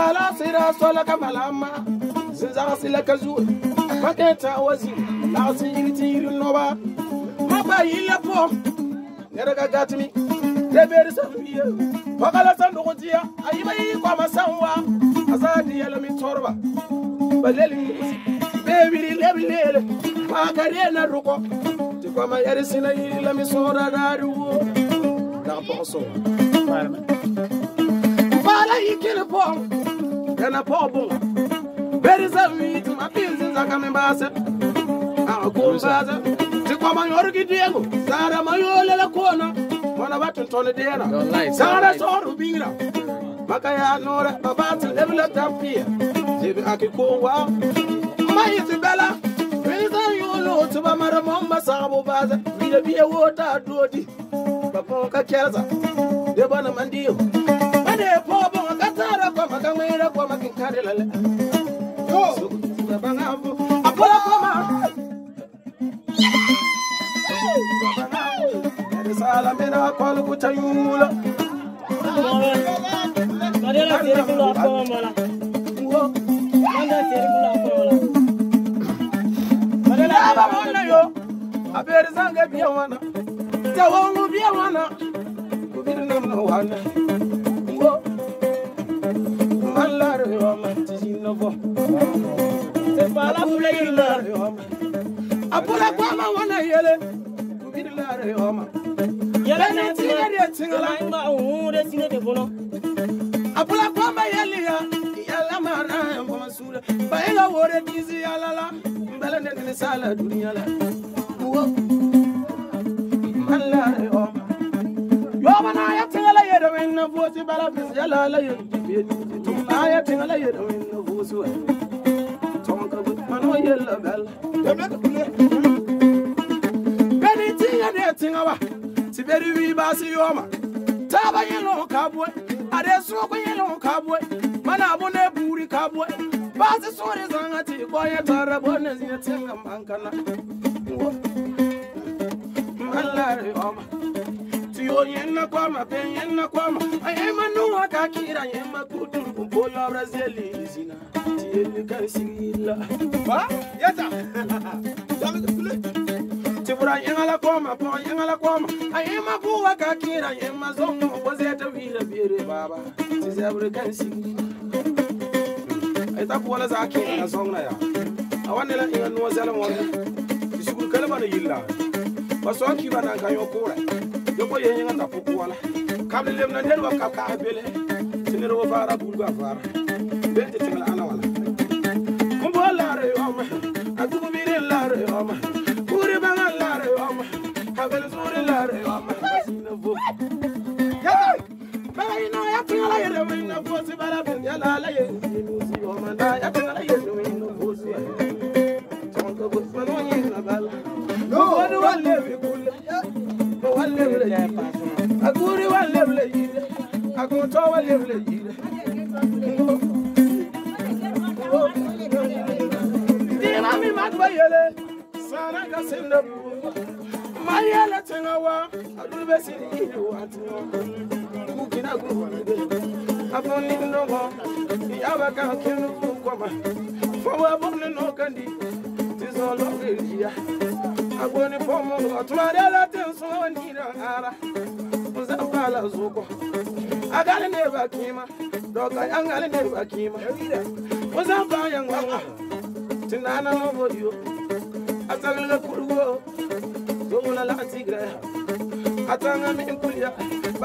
ala sira sola kamalama zinza sila kazu paketa wazi la singiti noba maba yilla po neraga gatmi debere safiya pakala sanduqtiya ayibai kwa masanwa azadi yala mi torba baleli bebiri lebilele pakarena ruko tikoma yarisina yila mi sora daru na poso Bala yikele po kana po bon beriza mit ma pinzi zaka membasa akombaza tikoma yorgi diego sara mayolele kona mona batun tole dera sara soru bingra makaya nora babatu lebla tapia jibi akikowa mayiti bela beriza yolo tuba mara momba sabo baza biya biya wota dodi bapo ka kerza de bana mandio ade po bon katara ko makamira ko makinkare lale yo babangavu apola koma babangavu sala mena ko lu tayula kadela tirikula ko mala wo manda tirikula ko mala kadela babona yo abere zanga biya wana tawongu biya wana kubirna wana wo malare yo matino c'est pas la fleur apula kwa ma wana yele kubirla yo ma yele ne tingala ma ure sine de bono apula kwa ma yele ya yala mara mo masura ba ela wore dizi yala mbele ne sala dunia la wo malare yo yo mana ya tingala yede men na vosi bala bis yala la yede tumna ya tingala yede men na vosi wa tonka but mano yella bel beni tinga de tinga wa tiberi wi basi yoma taba yelo kabwe ade so ko yelo kabwe mana abone buri kabwe basi sore zangati boye tara bone zine tinga mankana malare yoma yo yenna kwama pen yenna kwama ayema nuwa kakira yema kutu bola brazili zina tieli kansila ba yata dami kule tibura yengala kwama ayema buwa kakira yema zongo bozeta vira bire baba tizabure kansila ayta kuwala zaki na zongna ya awanela inga nuwa zala mo bisugul kala bana yilla basonki bana kanyo kura yoko yenga na pokuala kable lem na ndel wa ka bele tinero wa fara bulba fara bente tingala ana wala kumbo la re yoma akubu bire la re yoma kuri banga la re yoma kabel suri la re yoma basina vo ya bala ino ya tingala yere wina vo si bala ben ya la ye si yoma da ya tingala yere wina vo si tonko go mano yina bala no wadu wale bi kula aguri walevle yire agoto walevle yire dina mi matbayele sana kasenda mayele tengawa adube sini yiwatino kukina gurube afoni ndongo yabaka kenu koma fwa bonne no kandi tizolo elia agoni pomo atware la tenso nira ara uzapala zuko agale ne bakima doka yangale ne bakima uzapa yangwa tinana no bodio atagala kurugo zomula la tigre atanga mi kulia